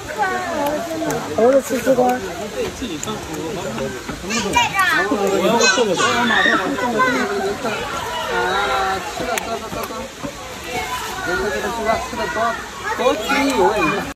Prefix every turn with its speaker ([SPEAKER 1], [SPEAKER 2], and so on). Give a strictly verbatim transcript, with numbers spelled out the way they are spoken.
[SPEAKER 1] 可爱了，真的。猴子吃西瓜。
[SPEAKER 2] 自己上厨，
[SPEAKER 1] 在这儿。
[SPEAKER 2] 我要做个什么？马上放个这个这个啊，吃的多多多多，别说这个吃的吃的多多轻有味。